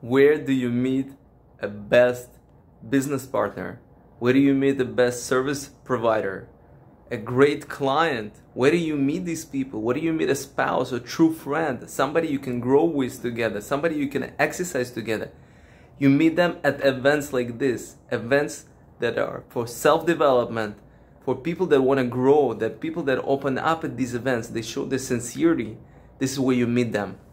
Where do you meet a best business partner? Where do you meet the best service provider? A great client? Where do you meet these people? Where do you meet a spouse, a true friend, somebody you can grow with together, somebody you can exercise together? You meet them at events like this, events that are for self-development, for people that want to grow, that people that open up at these events, they show their sincerity. This is where you meet them.